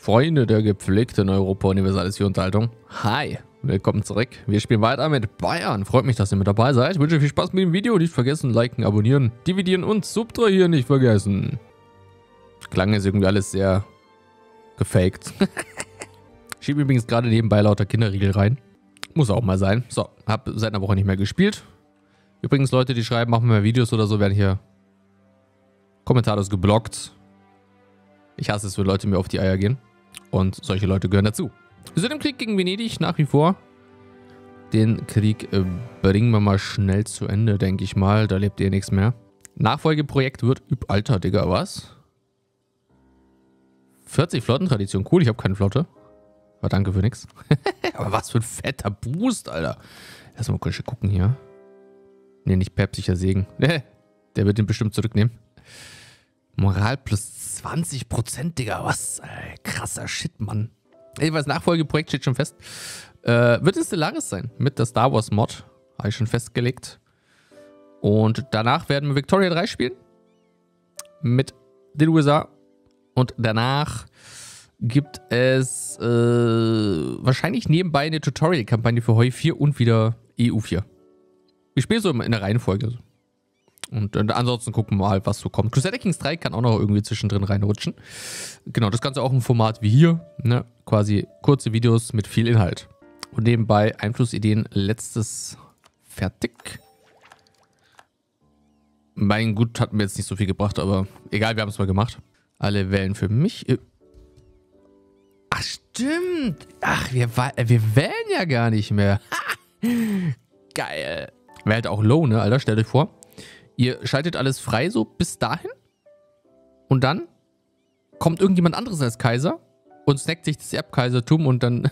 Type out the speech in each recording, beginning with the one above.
Freunde der gepflegten Europa-Universales Unterhaltung. Hi, willkommen zurück. Wir spielen weiter mit Bayern. Freut mich, dass ihr mit dabei seid. Ich wünsche viel Spaß mit dem Video. Nicht vergessen, liken, abonnieren, dividieren und subtrahieren nicht vergessen. Klang jetzt irgendwie alles sehr gefaked. Ich schiebe übrigens gerade nebenbei lauter Kinderriegel rein. Muss auch mal sein. So, hab seit einer Woche nicht mehr gespielt. Übrigens, Leute, die schreiben, machen wir mehr Videos oder so, werden hier kommentarlos geblockt. Ich hasse es, wenn Leute mir auf die Eier gehen. Und solche Leute gehören dazu. Wir sind im Krieg gegen Venedig nach wie vor. Den Krieg bringen wir mal schnell zu Ende, denke ich mal. Da lebt ihr nichts mehr. Nachfolgeprojekt wird... Alter, Digga, was? 40 Flottentradition. Cool, ich habe keine Flotte. Aber danke für nix. Aber was für ein fetter Boost, Alter. Erstmal kurz gucken hier. Ne, nicht päpstlicher Segen. Der wird den bestimmt zurücknehmen. Moral plus 20%, Digga. Was? Krasser Shit, Mann. Jedenfalls, Nachfolgeprojekt steht schon fest. Wird es Stellaris sein. Mit der Star Wars Mod. Habe ich schon festgelegt. Und danach werden wir Victoria 3 spielen. Mit den USA. Und danach gibt es wahrscheinlich nebenbei eine Tutorial-Kampagne für Heu 4 und wieder EU 4. Ich spiele so in der Reihenfolge. Und ansonsten gucken wir mal, was so kommt. Crusader Kings 3 kann auch noch irgendwie zwischendrin reinrutschen. Genau, das Ganze auch im Format wie hier. Ne? Quasi kurze Videos mit viel Inhalt. Und nebenbei Einflussideen, letztes fertig. Mein Gut hat mir jetzt nicht so viel gebracht, aber egal, wir haben es mal gemacht. Alle wählen für mich. Ach, stimmt. Ach, wir wählen ja gar nicht mehr. Geil. Wäre halt auch low, ne, Alter? Stellt euch vor. Ihr schaltet alles frei so bis dahin. Und dann kommt irgendjemand anderes als Kaiser und snackt sich das Erbkaisertum und dann...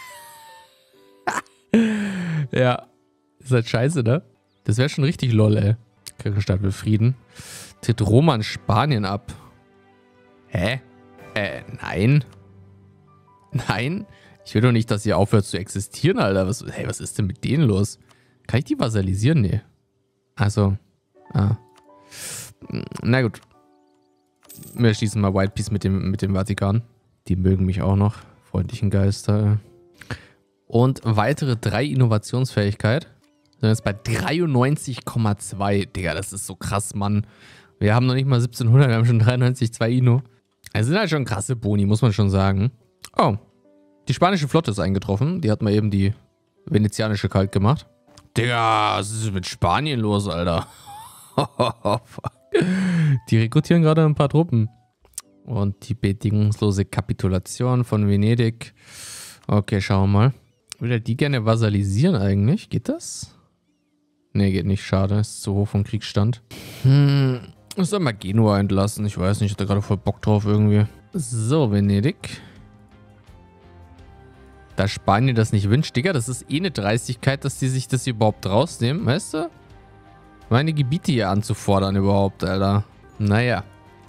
Ja. Ist halt scheiße, ne? Das wäre schon richtig lol, ey. Kirchenstaat will Frieden. Tritt Roman Spanien ab. Hä? Nein. Nein? Ich will doch nicht, dass ihr aufhört zu existieren, Alter. Was ist denn mit denen los? Kann ich die vasalisieren? Nee. Also... Ah. Na gut. Wir schließen mal White Peace mit dem Vatikan. Die mögen mich auch noch. Freundlichen Geister. Und weitere 3 Innovationsfähigkeit. Wir sind jetzt bei 93,2. Digga, das ist so krass, Mann. Wir haben noch nicht mal 1700, wir haben schon 93,2 Inno. Das sind halt schon krasse Boni, muss man schon sagen. Oh. Die spanische Flotte ist eingetroffen. Die hat mal eben die venezianische kalt gemacht. Digga, was ist mit Spanien los, Alter? Die rekrutieren gerade ein paar Truppen. Und die bedingungslose Kapitulation von Venedig. Okay, schauen wir mal. Will er die gerne vasalisieren eigentlich? Geht das? Ne, geht nicht. Schade. Ist zu hoch vom Kriegsstand. Ich soll mal Genua entlassen. Ich weiß nicht, ich hatte gerade voll Bock drauf irgendwie. So, Venedig. Da Spanien das nicht wünscht. Digga, das ist eh eine Dreistigkeit, dass die sich das überhaupt rausnehmen. Weißt du? Meine Gebiete hier anzufordern überhaupt, Alter. Naja.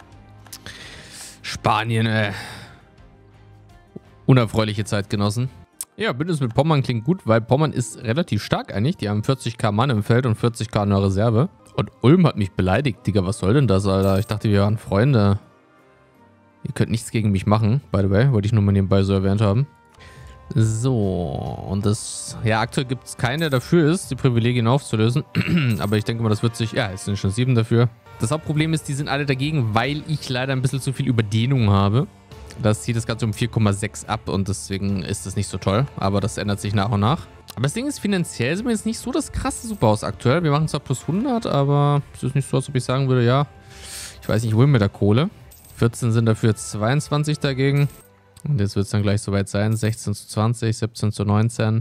Spanien, unerfreuliche Zeitgenossen. Ja, Bündnis mit Pommern klingt gut, weil Pommern ist relativ stark eigentlich. Die haben 40.000 Mann im Feld und 40.000 in der Reserve. Und Ulm hat mich beleidigt, Digga. Was soll denn das, Alter? Ich dachte, wir waren Freunde. Ihr könnt nichts gegen mich machen, by the way. Wollte ich nur mal nebenbei so erwähnt haben. So, und das, ja, aktuell gibt es keine, der dafür ist, die Privilegien aufzulösen. Aber ich denke mal, das wird sich, ja, es sind schon 7 dafür. Das Hauptproblem ist, die sind alle dagegen, weil ich leider ein bisschen zu viel Überdehnung habe. Das zieht das Ganze um 4,6 ab und deswegen ist das nicht so toll. Aber das ändert sich nach und nach. Aber das Ding ist, finanziell sind wir jetzt nicht so das krasse Superhaus aktuell. Wir machen zwar plus 100, aber es ist nicht so, als ob ich sagen würde, ja, ich weiß nicht, wohin mit der Kohle. 14 sind dafür, 22 dagegen. Und jetzt wird es dann gleich soweit sein. 16 zu 20, 17 zu 19,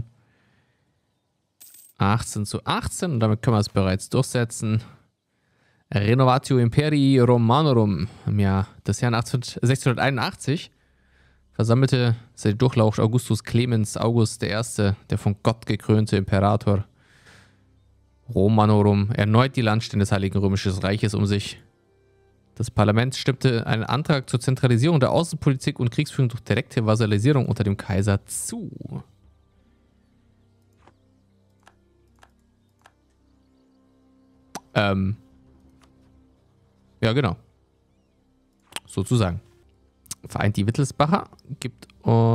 18 zu 18. Und damit können wir es bereits durchsetzen. Renovatio Imperii Romanorum im Jahr des Jahren 1681 versammelte seit Durchlauf Augustus Clemens August I., der von Gott gekrönte Imperator Romanorum, erneut die Landstände des Heiligen Römischen Reiches um sich. Das Parlament stimmte einen Antrag zur Zentralisierung der Außenpolitik und Kriegsführung durch direkte Vasalisierung unter dem Kaiser zu. Ja, genau. Sozusagen. Vereint die Wittelsbacher gibt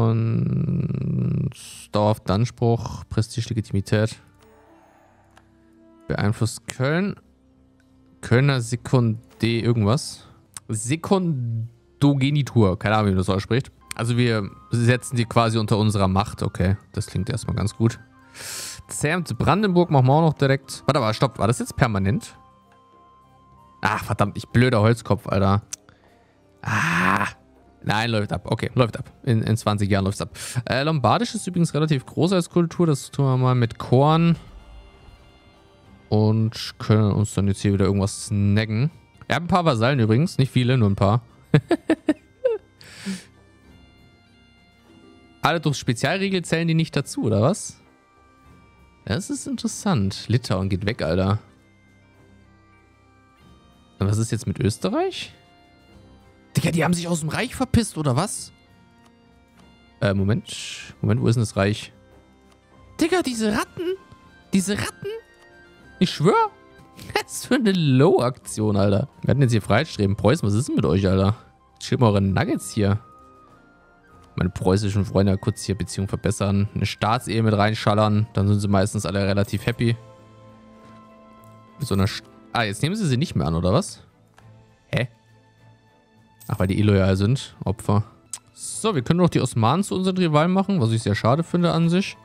uns dauerhaft Anspruch, Prestige, Legitimität. Beeinflusst Köln. Kölner Sekundé irgendwas. Sekundogenitur. Keine Ahnung, wie man das ausspricht. Also wir setzen die quasi unter unserer Macht. Okay, das klingt erstmal ganz gut. Zermt Brandenburg machen wir auch noch direkt. Warte mal, stopp. War das jetzt permanent? Ach, verdammt, ich blöder Holzkopf, Alter. Ah. Nein, läuft ab. Okay, läuft ab. In 20 Jahren läuft es ab. Lombardisch ist übrigens relativ groß als Kultur. Das tun wir mal mit Korn. Und können uns dann jetzt hier wieder irgendwas snacken. Wir haben ein paar Vasallen übrigens. Nicht viele, nur ein paar. Alle durch Spezialregel zählen die nicht dazu, oder was? Das ist interessant. Litauen geht weg, Alter. Und was ist jetzt mit Österreich? Digga, die haben sich aus dem Reich verpisst, oder was? Moment. Moment, wo ist denn das Reich? Digga, diese Ratten. Diese Ratten. Ich schwör. Was ist für eine Low-Aktion, Alter. Wir hatten jetzt hier Freiheitsstreben. Preußen, was ist denn mit euch, Alter? Schieben eure Nuggets hier. Meine preußischen Freunde kurz hier Beziehung verbessern. Eine Staatsehe mit reinschallern. Dann sind sie meistens alle relativ happy. Mit so einer... jetzt nehmen sie nicht mehr an, oder was? Hä? Ach, weil die illoyal sind. Opfer. So, wir können noch die Osmanen zu unseren Rivalen machen, was ich sehr schade finde an sich.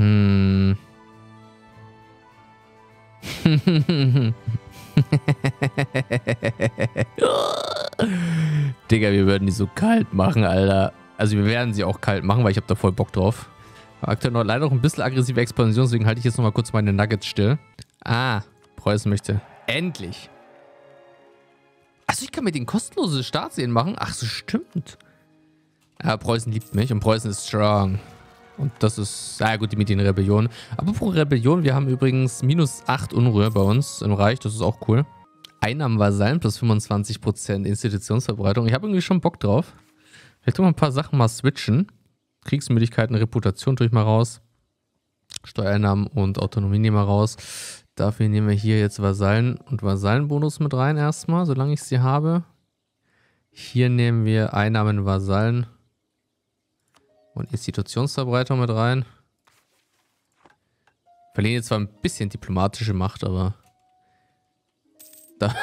Digga, wir würden die so kalt machen, Alter. Also wir werden sie auch kalt machen, weil ich habe da voll Bock drauf. Aber aktuell noch leider noch ein bisschen aggressive Expansion, deswegen halte ich jetzt noch mal kurz meine Nuggets still. Ah, Preußen möchte. Endlich. Also ich kann mit den kostenlose Staatsehen machen. Ach so, stimmt. Ja, Preußen liebt mich und Preußen ist strong. Und das ist, ja gut, die mit den Rebellionen. Aber pro Rebellion, wir haben übrigens -8 Unruhe bei uns im Reich. Das ist auch cool. Einnahmen Vasallen plus 25% Institutionsverbreitung. Ich habe irgendwie schon Bock drauf. Vielleicht tun wir ein paar Sachen mal switchen. Kriegsmüdigkeiten, Reputation tue ich mal raus. Steuereinnahmen und Autonomie nehmen wir raus. Dafür nehmen wir hier jetzt Vasallen und Vasallenbonus mit rein erstmal, solange ich sie habe. Hier nehmen wir Einnahmen Vasallen und Institutionsverbreitung mit rein. Verlieren jetzt zwar ein bisschen diplomatische Macht, aber... Da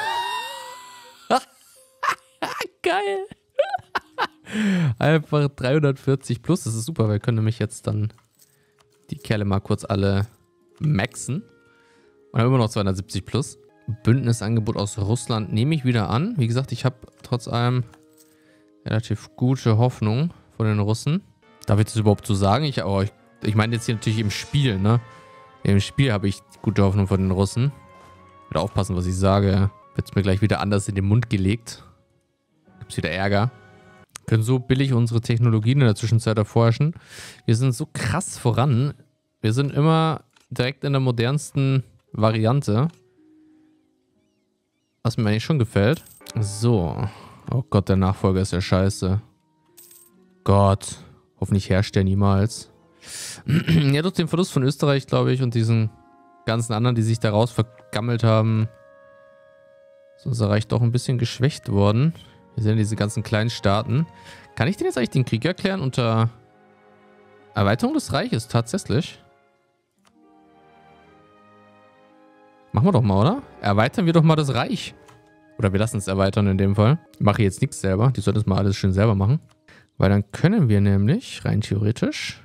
geil! Einfach 340 plus, das ist super, wir können nämlich jetzt dann die Kerle mal kurz alle maxen. Und haben immer noch 270 plus. Bündnisangebot aus Russland nehme ich wieder an. Wie gesagt, ich habe trotz allem relativ gute Hoffnung von den Russen. Darf ich das überhaupt so sagen? Ich meine jetzt hier natürlich im Spiel, ne? Im Spiel habe ich gute Hoffnung von den Russen. Ich werde aufpassen, was ich sage. Wird es mir gleich wieder anders in den Mund gelegt. Gibt es wieder Ärger. Können so billig unsere Technologien in der Zwischenzeit erforschen. Wir sind so krass voran. Wir sind immer direkt in der modernsten Variante. Was mir eigentlich schon gefällt. So. Oh Gott, der Nachfolger ist ja scheiße. Gott. Hoffentlich herrscht der niemals. Ja, durch den Verlust von Österreich, glaube ich, und diesen ganzen anderen, die sich daraus vergammelt haben, ist unser Reich doch ein bisschen geschwächt worden. Wir sehen diese ganzen kleinen Staaten. Kann ich denn jetzt eigentlich den Krieg erklären unter Erweiterung des Reiches? Tatsächlich. Machen wir doch mal, oder? Erweitern wir doch mal das Reich. Oder wir lassen es erweitern in dem Fall. Ich mache jetzt nichts selber. Die sollten es mal alles schön selber machen. Weil dann können wir nämlich, rein theoretisch,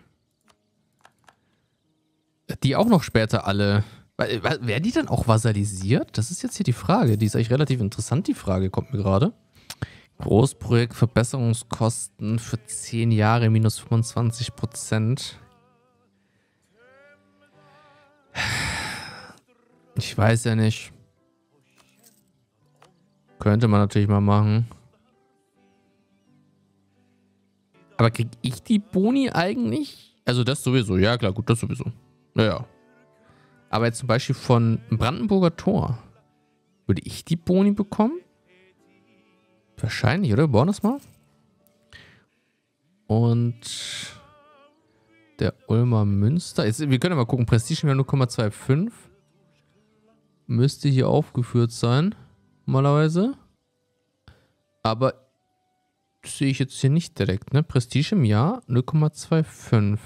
die auch noch später alle... Werden die dann auch vasalisiert? Das ist jetzt hier die Frage. Die ist eigentlich relativ interessant, die Frage, kommt mir gerade. Großprojekt, Verbesserungskosten für 10 Jahre, minus 25%. Ich weiß ja nicht. Könnte man natürlich mal machen. Aber krieg ich die Boni eigentlich? Also das sowieso, ja klar, gut, das sowieso. Naja. Aber jetzt zum Beispiel von Brandenburger Tor. Würde ich die Boni bekommen? Wahrscheinlich, oder? Wir bauen das mal. Und der Ulmer Münster. Jetzt, wir können ja mal gucken. Prestige, wir haben 0,25. Müsste hier aufgeführt sein. Normalerweise. Aber sehe ich jetzt hier nicht direkt, ne? Prestige im Jahr 0,25.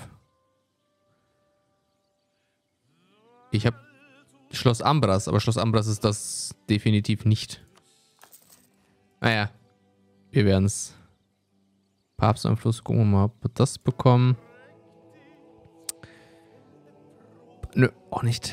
Ich habe Schloss Ambras, aber Schloss Ambras ist das definitiv nicht. Naja, wir werden es. Papsteinfluss, gucken wir mal, ob wir das bekommen. Nö, auch nicht.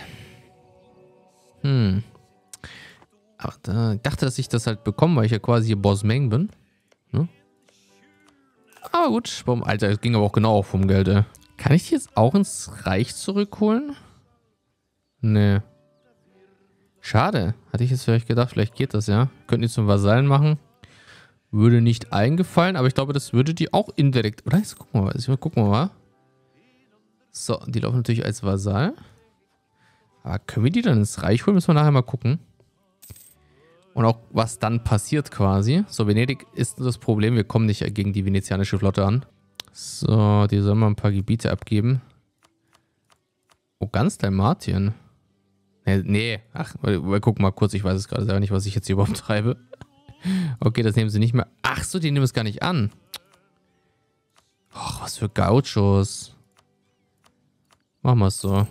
Aber ich dachte, dass ich das halt bekomme, weil ich ja quasi hier Boss Meng bin. Ne? Aber gut, Alter, es ging aber auch genau vom Geld, ey. Kann ich die jetzt auch ins Reich zurückholen? Nee. Schade. Hatte ich jetzt vielleicht gedacht, vielleicht geht das, ja. Könnten die zum Vasallen machen. Würde nicht eingefallen, aber ich glaube, das würde die auch indirekt... Oder? Jetzt gucken wir mal. So, die laufen natürlich als Vasall. Aber können wir die dann ins Reich holen? Müssen wir nachher mal gucken. Und auch, was dann passiert quasi. So, Venedig ist das Problem. Wir kommen nicht gegen die venezianische Flotte an. So, die sollen mal ein paar Gebiete abgeben. Oh, ganz Dalmatien. Nee. Ach, wir gucken mal kurz. Ich weiß es gerade selber nicht, was ich jetzt hier überhaupt treibe. Okay, das nehmen sie nicht mehr. Ach so, die nehmen es gar nicht an. Och, was für Gauchos. Machen wir es so.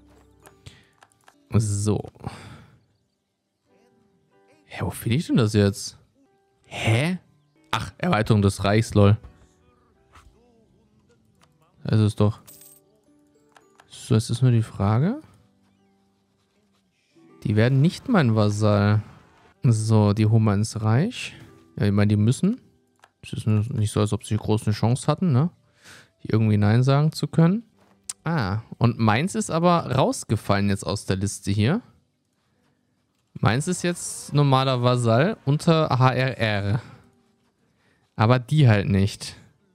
So. Hä, wo finde ich denn das jetzt? Hä? Ach, Erweiterung des Reichs, lol. Das ist doch. So, jetzt ist nur die Frage. Die werden nicht mein Vasall. So, die holen wir ins Reich. Ja, ich meine, die müssen. Es ist nicht so, als ob sie groß eine Chance hatten, ne? Hier irgendwie Nein sagen zu können. Ah, und Mainz ist aber rausgefallen jetzt aus der Liste hier. Mainz ist jetzt normaler Vasall unter HRR. Aber die halt nicht.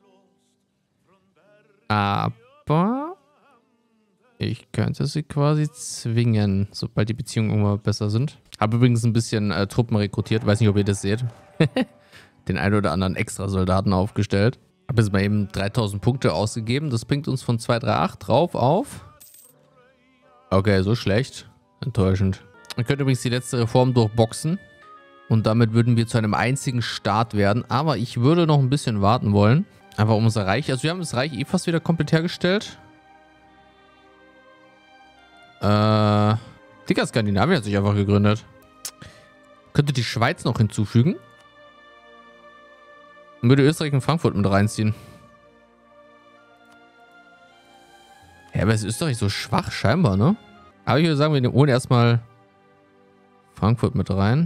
Aber ich könnte sie quasi zwingen, sobald die Beziehungen irgendwann besser sind. Habe übrigens ein bisschen Truppen rekrutiert. Weiß nicht, ob ihr das seht. Den einen oder anderen Extra-Soldaten aufgestellt. Habe jetzt mal eben 3000 Punkte ausgegeben. Das bringt uns von 238 drauf auf. Okay, so schlecht. Enttäuschend. Wir können übrigens die letzte Reform durchboxen. Und damit würden wir zu einem einzigen Staat werden. Aber ich würde noch ein bisschen warten wollen. Einfach um unser Reich. Also wir haben das Reich eh fast wieder komplett hergestellt. Digga, Skandinavien hat sich einfach gegründet. Könnte die Schweiz noch hinzufügen. Und würde Österreich und Frankfurt mit reinziehen. Ja, aber ist Österreich so schwach scheinbar, ne? Aber ich würde sagen, wir holen erstmal Frankfurt mit rein.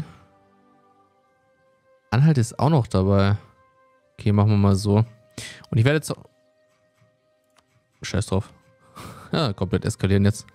Anhalt ist auch noch dabei. Okay, machen wir mal so. Und ich werde jetzt... Scheiß drauf. Ja, komplett eskalieren jetzt.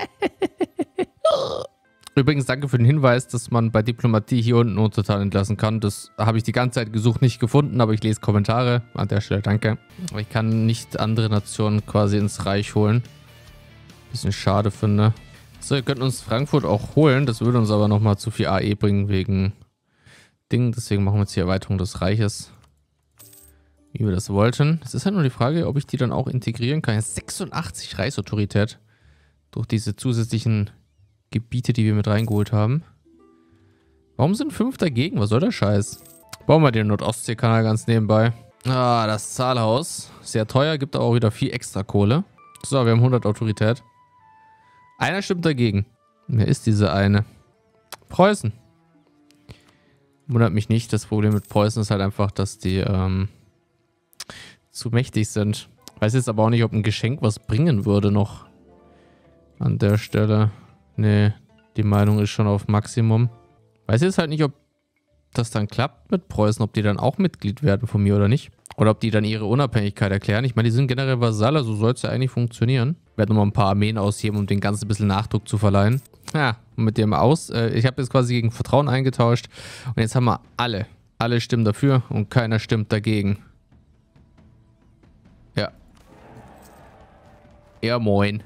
Übrigens, danke für den Hinweis, dass man bei Diplomatie hier unten Untertan entlassen kann. Das habe ich die ganze Zeit gesucht, nicht gefunden, aber ich lese Kommentare. An der Stelle danke. Aber ich kann nicht andere Nationen quasi ins Reich holen. Bisschen schade finde. So, ihr könnt uns Frankfurt auch holen. Das würde uns aber nochmal zu viel AE bringen wegen Dingen. Deswegen machen wir jetzt die Erweiterung des Reiches. Wie wir das wollten. Es ist halt nur die Frage, ob ich die dann auch integrieren kann. 86 Reichsautorität durch diese zusätzlichen Gebiete, die wir mit reingeholt haben. Warum sind 5 dagegen? Was soll der Scheiß? Bauen wir den Nordostseekanal ganz nebenbei. Ah, das Zahlhaus. Sehr teuer, gibt aber auch wieder viel extra Kohle. So, wir haben 100 Autorität. Einer stimmt dagegen. Wer ist diese eine? Preußen. Wundert mich nicht. Das Problem mit Preußen ist halt einfach, dass die zu mächtig sind. Weiß jetzt aber auch nicht, ob ein Geschenk was bringen würde noch. An der Stelle. Nee, die Meinung ist schon auf Maximum. Weiß jetzt halt nicht, ob das dann klappt mit Preußen, ob die dann auch Mitglied werden von mir oder nicht. Oder ob die dann ihre Unabhängigkeit erklären. Ich meine, die sind generell Vasalle, so soll es ja eigentlich funktionieren. Ich werde nochmal ein paar Armeen ausheben, um den ganzen ein bisschen Nachdruck zu verleihen. Ja, mit dem ich habe jetzt quasi gegen Vertrauen eingetauscht. Und jetzt haben wir alle stimmen dafür und keiner stimmt dagegen. Ja. Ja, moin.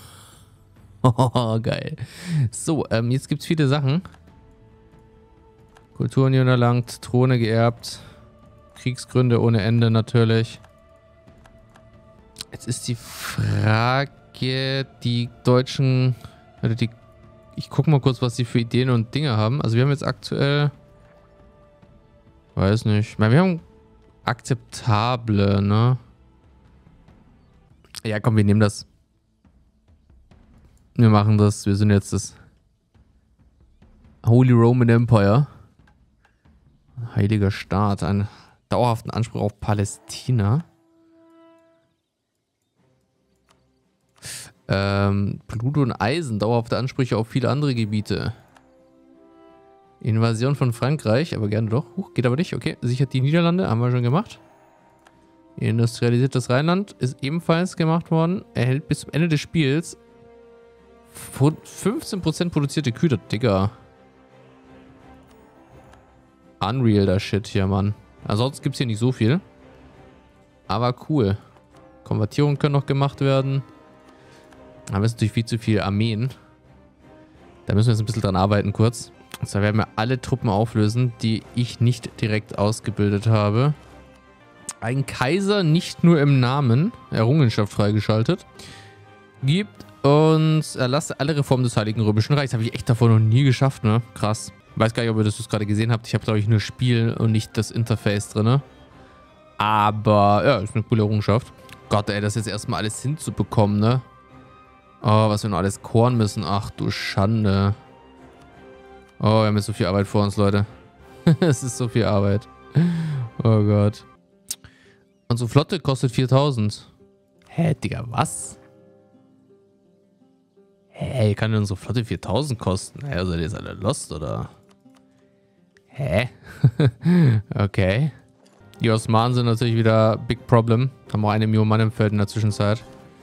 Geil. So, jetzt gibt es viele Sachen. Kulturunion erlangt, Throne geerbt, Kriegsgründe ohne Ende natürlich. Jetzt ist die Frage, die Deutschen, also ich gucke mal kurz, was sie für Ideen und Dinge haben. Also wir haben jetzt aktuell, weiß nicht, wir haben akzeptable, ne? Ja, komm, wir nehmen das. Wir machen das. Wir sind jetzt das Holy Roman Empire. Heiliger Staat. Einen dauerhaften Anspruch auf Palästina. Blut und Eisen. Dauerhafte Ansprüche auf viele andere Gebiete. Invasion von Frankreich. Aber gerne doch. Geht aber nicht. Okay. Sichert die Niederlande. Haben wir schon gemacht. Industrialisiertes Rheinland ist ebenfalls gemacht worden. Erhält bis zum Ende des Spiels 15% produzierte Kühe, Digga. Unreal, der Shit hier, Mann. Ansonsten gibt es hier nicht so viel. Aber cool. Konvertierungen können noch gemacht werden. Aber es ist natürlich viel zu viel Armeen. Da müssen wir jetzt ein bisschen dran arbeiten kurz. Und zwar werden wir alle Truppen auflösen, die ich nicht direkt ausgebildet habe. Ein Kaiser nicht nur im Namen, Errungenschaft freigeschaltet, gibt uns Erlasse alle Reformen des Heiligen Römischen Reichs. Habe ich echt davor noch nie geschafft, ne? Krass. Weiß gar nicht, ob ihr das gerade gesehen habt. Ich habe, glaube ich, nur Spiel und nicht das Interface drin. Aber, ja, ist eine coole Errungenschaft. Gott, ey, das jetzt erstmal alles hinzubekommen, ne? Oh, was wir noch alles koren müssen. Ach du Schande. Oh, wir haben jetzt so viel Arbeit vor uns, Leute. Es ist so viel Arbeit. Oh Gott. Unsere Flotte kostet 4000. Hä, Digga, was? Hä, kann denn unsere Flotte 4000 kosten? Hä, seid ihr jetzt alle lost, oder? Hä? Okay. Die Osmanen sind natürlich wieder Big Problem. Haben auch 1 Million Mann im Feld in der Zwischenzeit.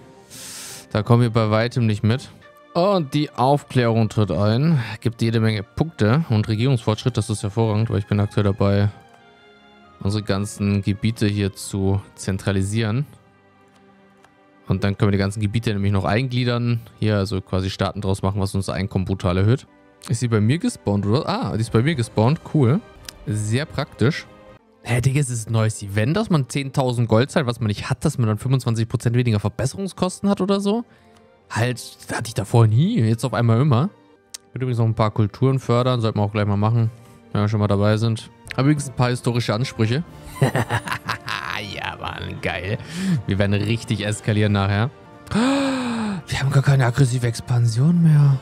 Da kommen wir bei weitem nicht mit. Und die Aufklärung tritt ein. Gibt jede Menge Punkte und Regierungsfortschritt. Das ist hervorragend, weil ich bin aktuell dabei, unsere ganzen Gebiete hier zu zentralisieren. Und dann können wir die ganzen Gebiete nämlich noch eingliedern. Hier also quasi Staaten draus machen, was unser Einkommen brutal erhöht. Ist sie bei mir gespawnt, oder? Ah, die ist bei mir gespawnt. Cool. Sehr praktisch. Hä, Digga, es ist ein neues Event, dass man 10.000 Gold zahlt, was man nicht hat, dass man dann 25% weniger Verbesserungskosten hat oder so. Halt, das hatte ich davor nie. Jetzt auf einmal immer. Ich würde übrigens noch ein paar Kulturen fördern. Sollten wir auch gleich mal machen, wenn wir schon mal dabei sind. Aber übrigens ein paar historische Ansprüche. Ja, Mann, geil. Wir werden richtig eskalieren nachher. Wir haben gar keine aggressive Expansion mehr.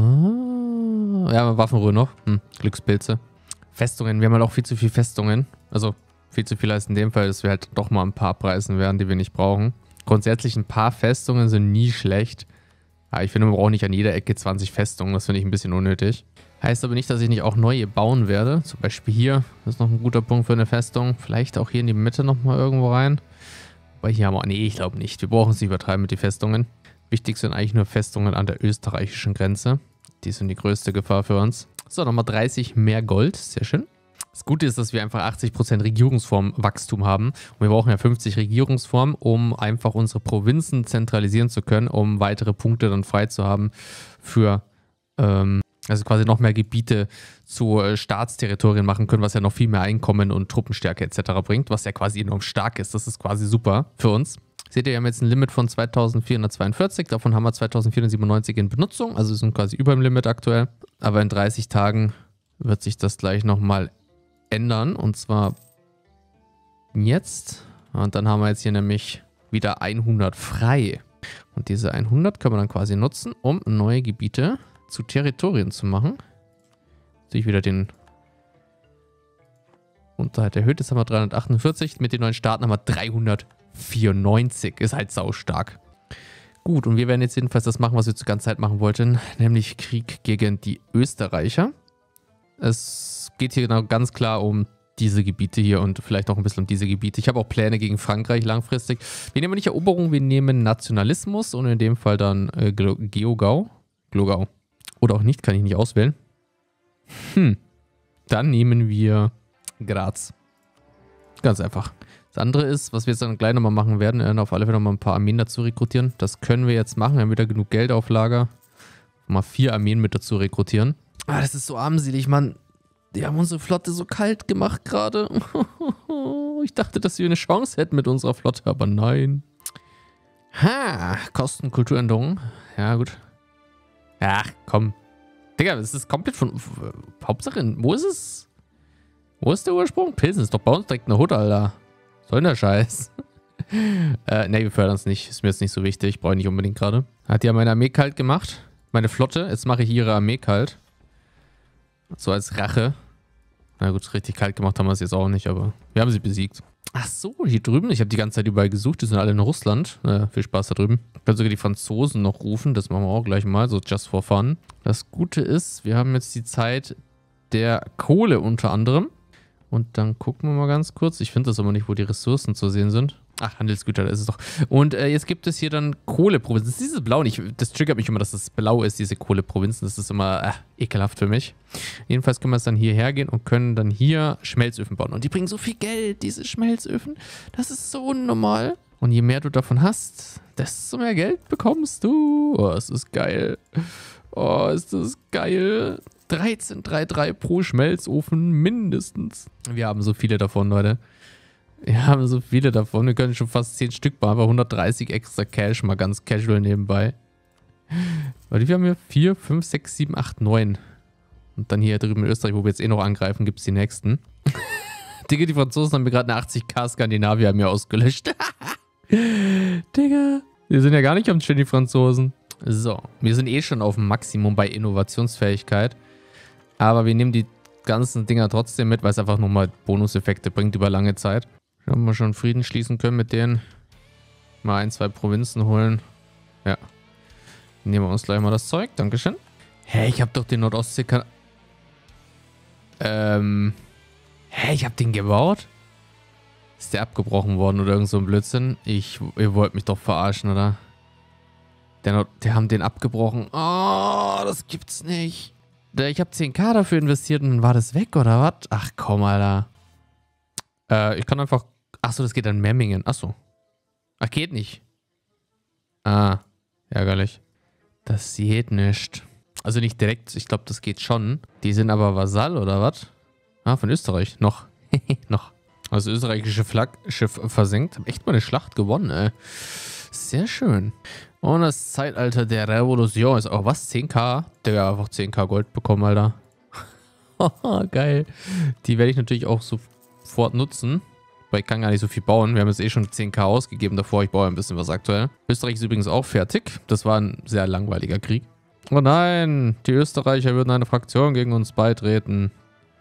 Ja, Waffenruhe noch. Glückspilze. Festungen. Wir haben halt auch viel zu viel Festungen. Also viel zu viel heißt in dem Fall, dass wir halt doch mal ein paar abreißen werden, die wir nicht brauchen. Grundsätzlich ein paar Festungen sind nie schlecht. Aber ich finde, man braucht nicht an jeder Ecke 20 Festungen. Das finde ich ein bisschen unnötig. Heißt aber nicht, dass ich nicht auch neue bauen werde. Zum Beispiel hier. Das ist noch ein guter Punkt für eine Festung. Vielleicht auch hier in die Mitte nochmal irgendwo rein. Wobei hier haben wir... Nee, ich glaube nicht. Wir brauchen es nicht übertreiben mit den Festungen. Wichtig sind eigentlich nur Festungen an der österreichischen Grenze. Die sind die größte Gefahr für uns. So, nochmal 30 mehr Gold. Sehr schön. Das Gute ist, dass wir einfach 80% Regierungsformwachstum haben. Und wir brauchen ja 50 Regierungsformen, um einfach unsere Provinzen zentralisieren zu können, um weitere Punkte dann frei zu haben für... also quasi noch mehr Gebiete zu Staatsterritorien machen können, was ja noch viel mehr Einkommen und Truppenstärke etc. bringt, was ja quasi enorm stark ist. Das ist quasi super für uns. Seht ihr, wir haben jetzt ein Limit von 2442, davon haben wir 2497 in Benutzung, also wir sind quasi über dem Limit aktuell. Aber in 30 Tagen wird sich das gleich nochmal ändern, und zwar jetzt. Und dann haben wir jetzt hier nämlich wieder 100 frei. Und diese 100 können wir dann quasi nutzen, um neue Gebiete zu Territorien zu machen. Natürlich wieder den Unterhalt erhöht. Jetzt haben wir 348. Mit den neuen Staaten haben wir 394. Ist halt saustark. Gut, und wir werden jetzt jedenfalls das machen, was wir zur ganzen Zeit machen wollten. Nämlich Krieg gegen die Österreicher. Es geht hier genau ganz klar um diese Gebiete hier und vielleicht auch ein bisschen um diese Gebiete. Ich habe auch Pläne gegen Frankreich langfristig. Wir nehmen nicht Eroberung, wir nehmen Nationalismus und in dem Fall dann Glogau. Oder auch nicht, kann ich nicht auswählen. Dann nehmen wir Graz. Ganz einfach. Das andere ist, was wir jetzt dann gleich nochmal machen werden, auf alle Fälle nochmal ein paar Armeen dazu rekrutieren. Das können wir jetzt machen. Wir haben wieder genug Geld auf Lager. Mal 4 Armeen mit dazu rekrutieren. Ah, das ist so armselig, Mann. Die haben unsere Flotte so kalt gemacht gerade. Ich dachte, dass wir eine Chance hätten mit unserer Flotte, aber nein. Kosten, Kulturänderungen. Ja, gut. Ach, komm. Digga, das ist komplett von... Hauptsache, wo ist es? Wo ist der Ursprung? Pilsen ist doch bei uns direkt eine Hut, Alter. Soll denn der Scheiß? Ne, wir fördern es nicht. Ist mir jetzt nicht so wichtig. Brauche ich nicht unbedingt gerade. Hat ja meine Armee kalt gemacht. Meine Flotte. Jetzt mache ich ihre Armee kalt. So als Rache. Na gut, richtig kalt gemacht haben wir es jetzt auch nicht, aber wir haben sie besiegt. Ach so, hier drüben. Ich habe die ganze Zeit überall gesucht. Die sind alle in Russland. Viel Spaß da drüben. Ich kann sogar die Franzosen noch rufen. Das machen wir auch gleich mal. So just for fun. Das Gute ist, wir haben jetzt die Zeit der Kohle unter anderem. Und dann gucken wir mal ganz kurz. Ich finde das aber nicht, wo die Ressourcen zu sehen sind. Ach, Handelsgüter, da ist es doch. Und jetzt gibt es hier dann Kohleprovinzen. Das ist dieses Blau nicht. Das triggert mich immer, dass das blau ist, diese Kohleprovinzen. Das ist immer ekelhaft für mich. Jedenfalls können wir es dann hierher gehen und können dann hier Schmelzöfen bauen. Und die bringen so viel Geld, diese Schmelzöfen. Das ist so unnormal. Und je mehr du davon hast, desto mehr Geld bekommst du. Oh, es ist geil. Oh, ist das geil. 13,33 pro Schmelzofen mindestens. Wir haben so viele davon, Leute. Wir haben so viele davon. Wir können schon fast 10 Stück bauen, aber 130 extra Cash, mal ganz casual nebenbei. Weil wir haben hier 4, 5, 6, 7, 8, 9. Und dann hier drüben in Österreich, wo wir jetzt eh noch angreifen, gibt es die nächsten. Digga, die Franzosen haben mir gerade eine 80k Skandinavier mir ausgelöscht. Digga, wir sind ja gar nicht am Chillen, die Franzosen. So, wir sind eh schon auf dem Maximum bei Innovationsfähigkeit. Aber wir nehmen die ganzen Dinger trotzdem mit, weil es einfach nochmal Bonuseffekte bringt über lange Zeit. Schauen wir mal schon Frieden schließen können mit denen. Mal 1, 2 Provinzen holen. Ja. Nehmen wir uns gleich mal das Zeug. Dankeschön. Hä, ich habe doch den Nordostseekanal... Hä, ich habe den gebaut? Ist der abgebrochen worden oder irgend so ein Blödsinn? Ihr wollt mich doch verarschen, oder? Die haben den abgebrochen. Oh, das gibt's nicht. Ich habe 10k dafür investiert und dann war das weg, oder was? Ach komm, Alter. Ich kann einfach... Achso, das geht an Memmingen. Achso. Ach, geht nicht. Ah, ärgerlich. Das geht nicht. Also nicht direkt, ich glaube, das geht schon. Die sind aber Vasall, oder was? Ah, von Österreich. Noch. Noch. Also das österreichische Flaggschiff versenkt. Haben echt mal eine Schlacht gewonnen, ey. Sehr schön. Und das Zeitalter der Revolution ist auch was? 10k? Der hat einfach 10k Gold bekommen, Alter. Geil. Die werde ich natürlich auch sofort nutzen. Weil ich kann gar nicht so viel bauen. Wir haben jetzt eh schon 10k ausgegeben davor. Ich baue ein bisschen was aktuell. Österreich ist übrigens auch fertig. Das war ein sehr langweiliger Krieg. Oh nein, die Österreicher würden eine Fraktion gegen uns beitreten.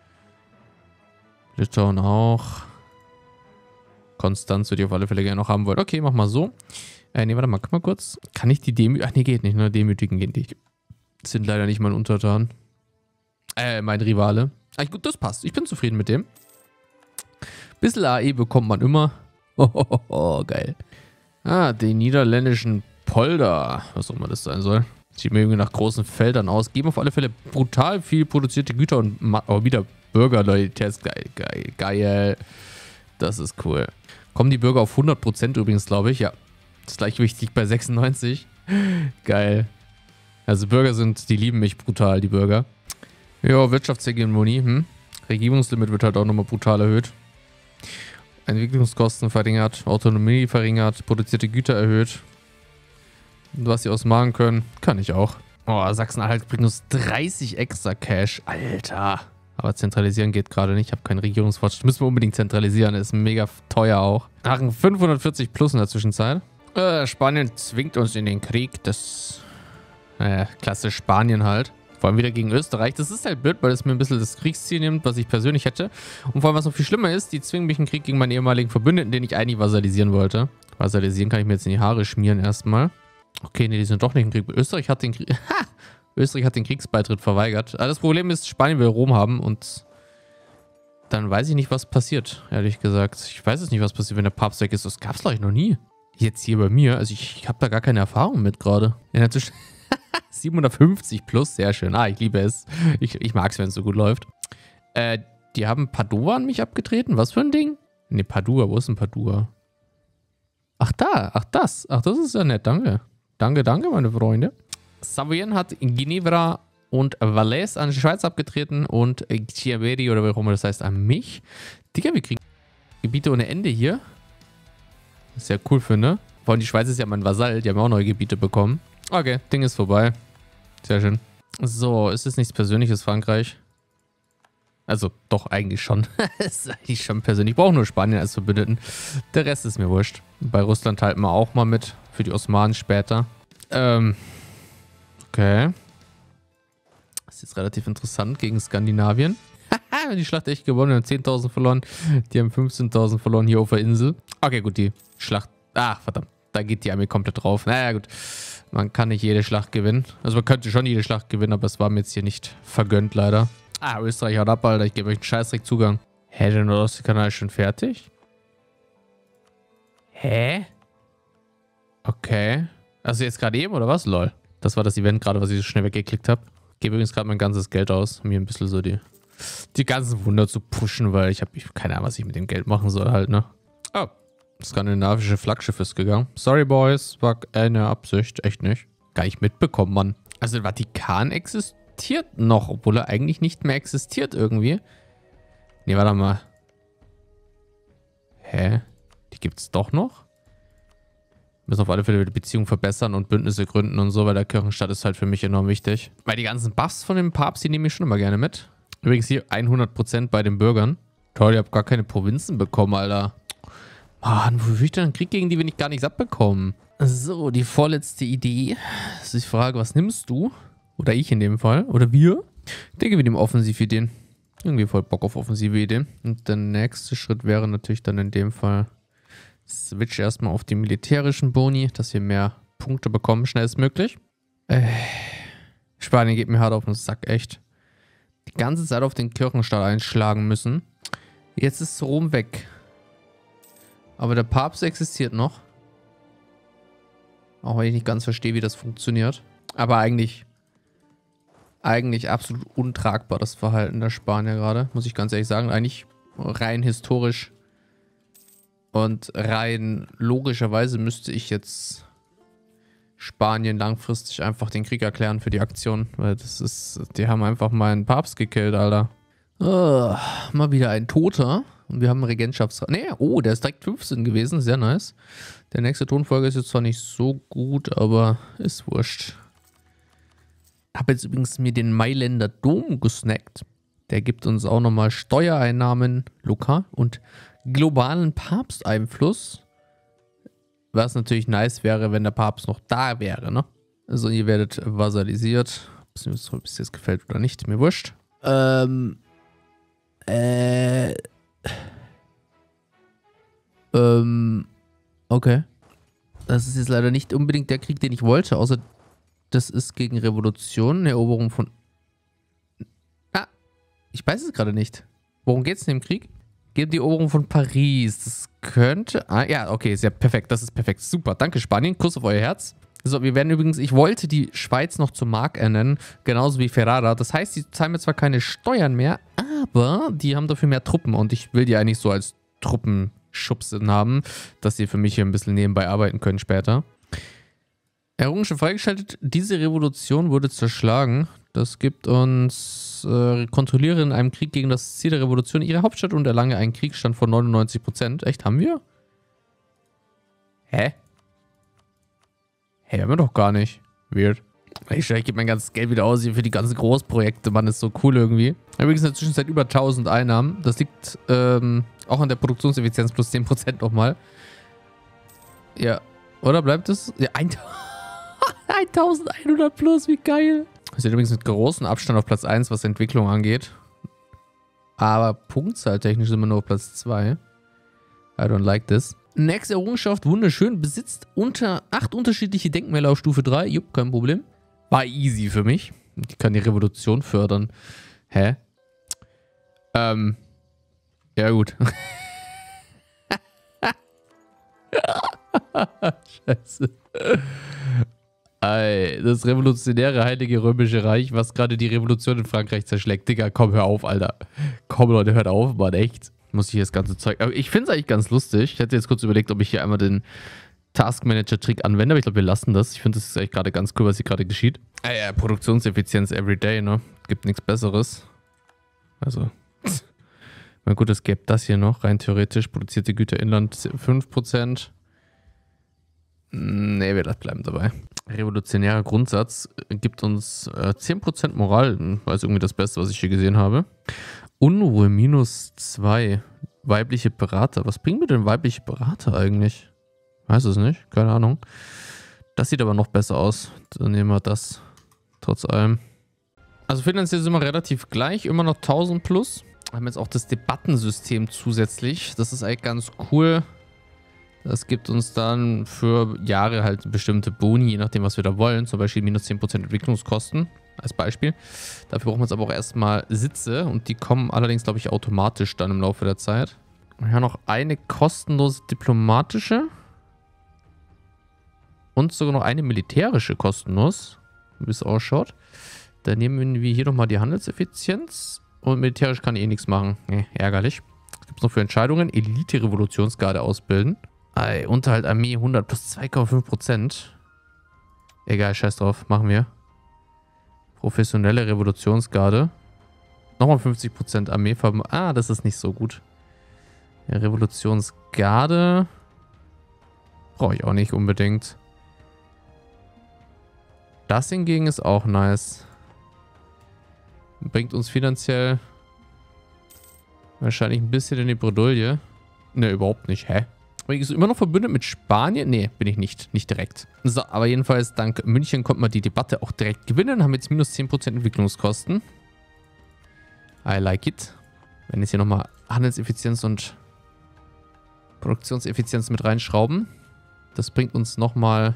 Litauen auch. Konstanz würde ich auf alle Fälle gerne noch haben wollen. Okay, mach mal so. Nee, warte mal, guck mal kurz. Kann ich die demütigen? Ach nee, geht nicht. Nur demütigen geht nicht. Sind leider nicht mein Untertan. Mein Rivale. Gut, das passt. Ich bin zufrieden mit dem. Bisschen AE bekommt man immer. Oh, geil. Ah, die niederländischen Polder. Was auch immer das sein soll. Sieht mir irgendwie nach großen Feldern aus. Geben auf alle Fälle brutal viel produzierte Güter und wieder Bürgerloyalität. Geil, geil. Das ist cool. Kommen die Bürger auf 100% übrigens, glaube ich. Ja. Das Gleichgewicht liegt bei 96. Geil. Also Bürger die lieben mich brutal, die Bürger. Ja, Wirtschaftshegemonie. Regierungslimit wird halt auch nochmal brutal erhöht. Entwicklungskosten verringert, Autonomie verringert, produzierte Güter erhöht. Und was sie ausmachen können, kann ich auch. Oh, Sachsen-Anhalt bringt uns 30 extra Cash. Alter. Aber zentralisieren geht gerade nicht. Ich habe keinen Regierungsfortschritt. Müssen wir unbedingt zentralisieren. Ist mega teuer auch. Ach, 540 plus in der Zwischenzeit. Spanien zwingt uns in den Krieg. Das klassisch Spanien halt. Vor allem wieder gegen Österreich. Das ist halt blöd, weil es mir ein bisschen das Kriegsziel nimmt, was ich persönlich hätte. Und vor allem, was noch viel schlimmer ist, die zwingen mich in den Krieg gegen meinen ehemaligen Verbündeten, den ich eigentlich vasalisieren wollte. Vasalisieren kann ich mir jetzt in die Haare schmieren erstmal. Okay, nee, die sind doch nicht im Krieg. Österreich hat den Österreich hat den Kriegsbeitritt verweigert. Aber das Problem ist, Spanien will Rom haben und dann weiß ich nicht, was passiert, ehrlich gesagt. Ich weiß es nicht, was passiert, wenn der Papst weg ist. Das gab es, glaube ich, noch nie. Jetzt hier bei mir. Also ich habe da gar keine Erfahrung mit gerade. In der 750 plus, sehr schön. Ich liebe es. Ich mag es, wenn es so gut läuft. Die haben Padua an mich abgetreten. Was für ein Ding? Ne, Padua. Wo ist denn Padua? Ach, da. Ach, das. Ach, das ist ja nett. Danke. Danke, danke, meine Freunde. Savoyen hat Ginevra und Valais an die Schweiz abgetreten und Chiaveri oder wie auch immer das heißt an mich. Digga, wir kriegen Gebiete ohne Ende hier. Was ich sehr cool finde. Vor allem die Schweiz ist ja mein Vasall. Die haben auch neue Gebiete bekommen. Okay, Ding ist vorbei. Sehr schön. So, ist es nichts Persönliches, Frankreich? Also doch, eigentlich schon. Ist eigentlich schon persönlich. Ich brauche nur Spanien als Verbündeten. Der Rest ist mir wurscht. Bei Russland halten wir auch mal mit. Für die Osmanen später. Okay. Das ist jetzt relativ interessant gegen Skandinavien. Haha, die Schlacht echt gewonnen. Wir haben 10.000 verloren. Die haben 15.000 verloren hier auf der Insel. Okay, gut, die Schlacht. Ach, verdammt. Da geht die Armee komplett drauf. Naja, gut. Man kann nicht jede Schlacht gewinnen. Also man könnte schon jede Schlacht gewinnen, aber es war mir jetzt hier nicht vergönnt, leider. Ah, Österreich haut ab, Alter. Ich gebe euch einen Scheißdreck-Zugang. Hä, der Nordostseekanal ist schon fertig? Hä? Okay. Also jetzt gerade eben, oder was? Lol. Das war das Event gerade, was ich so schnell weggeklickt habe. Ich gebe übrigens gerade mein ganzes Geld aus, um hier ein bisschen so die ganzen Wunder zu pushen, weil ich habe keine Ahnung, was ich mit dem Geld machen soll halt, ne? Oh. Das skandinavische Flaggschiff ist gegangen. Sorry, Boys. War eine Absicht. Echt nicht. Gar nicht mitbekommen, Mann. Also der Vatikan existiert noch, obwohl er eigentlich nicht mehr existiert irgendwie. Nee, warte mal. Hä? Die gibt's doch noch? Müssen auf alle Fälle die Beziehung verbessern und Bündnisse gründen und so, weil der Kirchenstaat ist halt für mich enorm wichtig. Weil die ganzen Buffs von dem Papst, die nehme ich schon immer gerne mit. Übrigens hier 100% bei den Bürgern. Toll, ich habe gar keine Provinzen bekommen, Alter. Mann, wo will ich denn einen Krieg gegen die, wenn ich gar nichts abbekomme? So, die vorletzte Idee. Das ist die Frage, was nimmst du? Oder ich in dem Fall. Oder wir? Ich denke, wir nehmen Offensivideen. Irgendwie voll Bock auf offensive Ideen. Und der nächste Schritt wäre natürlich dann in dem Fall Switch erstmal auf die militärischen Boni, dass wir mehr Punkte bekommen, schnellstmöglich. Spanien geht mir hart auf den Sack, echt. Die ganze Zeit auf den Kirchenstaat einschlagen müssen. Jetzt ist Rom weg. Aber der Papst existiert noch. Auch wenn ich nicht ganz verstehe, wie das funktioniert. Aber eigentlich absolut untragbar, das Verhalten der Spanier gerade. Muss ich ganz ehrlich sagen. Eigentlich rein historisch und rein logischerweise müsste ich jetzt Spanien langfristig einfach den Krieg erklären für die Aktion. Weil das ist, die haben einfach mal einen Papst gekillt, Alter. Mal wieder ein Toter. Und wir haben einen Regentschaftsrat. Nee, oh, der ist direkt 15 gewesen. Sehr nice. Der nächste Tonfolge ist jetzt zwar nicht so gut, aber ist wurscht. Habe jetzt übrigens mir den Mailänder Dom gesnackt. Der gibt uns auch nochmal Steuereinnahmen lokal und globalen Papsteinfluss. Was natürlich nice wäre, wenn der Papst noch da wäre, ne? Also ihr werdet vasalisiert. Ob es jetzt gefällt oder nicht, mir wurscht. Okay. Das ist jetzt leider nicht unbedingt der Krieg, den ich wollte, außer das ist gegen Revolution, eine Eroberung von... Ah, ich weiß es gerade nicht. Worum geht's in dem Krieg? Geht um die Eroberung von Paris. Das könnte... Ah, ja, okay, ist ja perfekt. Das ist perfekt. Super. Danke, Spanien. Kuss auf euer Herz. So, wir werden übrigens... Ich wollte die Schweiz noch zur Mark ernennen, genauso wie Ferrara. Das heißt, die zahlen mir zwar keine Steuern mehr, aber die haben dafür mehr Truppen und ich will die eigentlich so als Truppenschubsen haben, dass sie für mich hier ein bisschen nebenbei arbeiten können später. Errungenschaft freigeschaltet. Diese Revolution wurde zerschlagen. Das gibt uns... kontrolliere in einem Krieg gegen das Ziel der Revolution ihre Hauptstadt und erlange einen Kriegsstand von 99%. Echt, haben wir? Hä? Hä, haben wir doch gar nicht. Weird. Ich gebe mein ganzes Geld wieder aus hier für die ganzen Großprojekte. Mann, ist so cool irgendwie. Übrigens in der Zwischenzeit über 1000 Einnahmen. Das liegt auch an der Produktionseffizienz plus 10% nochmal. Ja. Oder bleibt es? Ja, 1100 plus, wie geil. Wir sind übrigens mit großem Abstand auf Platz 1, was Entwicklung angeht. Aber punktzahltechnisch sind wir nur auf Platz 2. I don't like this. Nächste Errungenschaft, wunderschön. Besitzt 8 unterschiedliche Denkmäler auf Stufe 3. Jupp, kein Problem. War easy für mich. Ich kann die Revolution fördern. Hä? Ja gut. Scheiße. Das revolutionäre Heilige Römische Reich, was gerade die Revolution in Frankreich zerschlägt. Digga, komm, hör auf, Alter. Komm, Leute, hört auf, Mann, echt. Muss ich hier das ganze Zeug... Aber ich finde es eigentlich ganz lustig. Ich hätte jetzt kurz überlegt, ob ich hier einmal den Taskmanager-Trick anwende, aber ich glaube, wir lassen das. Ich finde, das ist eigentlich gerade ganz cool, was hier gerade geschieht. Ja, Produktionseffizienz everyday, ne? Gibt nichts Besseres. Also... Na gut, es gäbe das hier noch. Rein theoretisch produzierte Güter Inland 5%. Nee, wir bleiben dabei. Revolutionärer Grundsatz gibt uns 10% Moral. Das ist irgendwie das Beste, was ich hier gesehen habe. Unruhe -2. Weibliche Berater. Was bringen mir denn weibliche Berater eigentlich? Weiß es nicht. Keine Ahnung. Das sieht aber noch besser aus. Dann nehmen wir das. Trotz allem. Also finanziell sind wir relativ gleich. Immer noch 1000 plus. Wir haben jetzt auch das Debattensystem zusätzlich. Das ist eigentlich ganz cool. Das gibt uns dann für Jahre halt bestimmte Boni, je nachdem, was wir da wollen. Zum Beispiel minus 10% Entwicklungskosten als Beispiel. Dafür brauchen wir jetzt aber auch erstmal Sitze und die kommen allerdings, glaube ich, automatisch dann im Laufe der Zeit. Wir haben noch eine kostenlose diplomatische und sogar noch eine militärische kostenlos, wie es ausschaut. Dann nehmen wir hier nochmal die Handelseffizienz und militärisch kann ich eh nichts machen. Nee, ärgerlich. Was gibt es noch für Entscheidungen? Elite-Revolutionsgarde ausbilden. Unterhalt Armee 100 plus 2,5%. Egal, scheiß drauf, machen wir. Professionelle Revolutionsgarde. Nochmal 50% Armee. Das ist nicht so gut. Ja, Revolutionsgarde. Brauche ich auch nicht unbedingt. Das hingegen ist auch nice. Bringt uns finanziell wahrscheinlich ein bisschen in die Bredouille. Ne, überhaupt nicht. Hä? Bin ich immer noch verbündet mit Spanien? Ne, bin ich nicht. Nicht direkt. So, aber jedenfalls dank München konnte man die Debatte auch direkt gewinnen. Haben jetzt minus 10% Entwicklungskosten. I like it. Wenn jetzt hier nochmal Handelseffizienz und Produktionseffizienz mit reinschrauben. Das bringt uns nochmal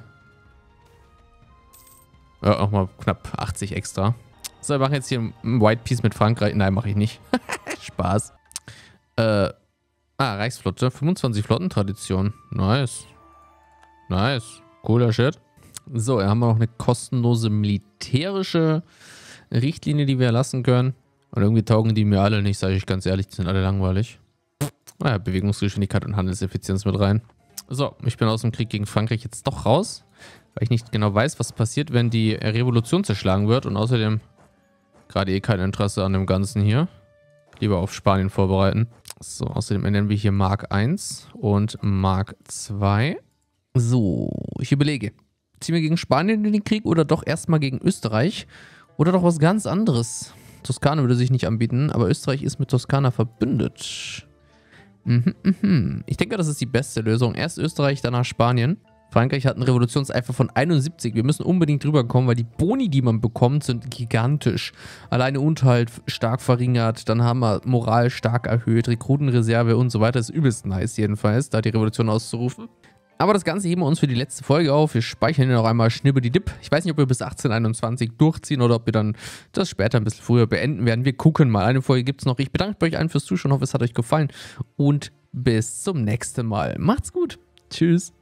knapp 80 extra. So, wir machen jetzt hier ein White Piece mit Frankreich. Nein, mache ich nicht. Spaß. Reichsflotte. 25 Flottentradition. Nice. Nice. Cooler Shit. So, hier haben wir noch eine kostenlose militärische Richtlinie, die wir erlassen können. Und irgendwie taugen die mir alle nicht, sage ich ganz ehrlich. Die sind alle langweilig. Naja, Bewegungsgeschwindigkeit und Handelseffizienz mit rein. So, ich bin aus dem Krieg gegen Frankreich jetzt doch raus. Weil ich nicht genau weiß, was passiert, wenn die Revolution zerschlagen wird. Und außerdem gerade eh kein Interesse an dem Ganzen hier. Lieber auf Spanien vorbereiten. So, außerdem ändern wir hier Mark 1 und Mark 2. So, ich überlege. Ziehen wir gegen Spanien in den Krieg oder doch erstmal gegen Österreich? Oder doch was ganz anderes? Toskana würde sich nicht anbieten, aber Österreich ist mit Toskana verbündet. Ich denke, das ist die beste Lösung. Erst Österreich, danach Spanien. Frankreich hat einen Revolutionseifer von 71. Wir müssen unbedingt rüberkommen, weil die Boni, die man bekommt, sind gigantisch. Alleine Unterhalt stark verringert, dann haben wir Moral stark erhöht, Rekrutenreserve und so weiter. Das ist übelst nice jedenfalls, da die Revolution auszurufen. Aber das Ganze heben wir uns für die letzte Folge auf. Wir speichern hier noch einmal Schnibbidi-Dip. Ich weiß nicht, ob wir bis 1821 durchziehen oder ob wir dann das später ein bisschen früher beenden werden. Wir gucken mal. Eine Folge gibt es noch. Ich bedanke mich bei euch allen fürs Zuschauen. Hoffe, es hat euch gefallen. Und bis zum nächsten Mal. Macht's gut. Tschüss.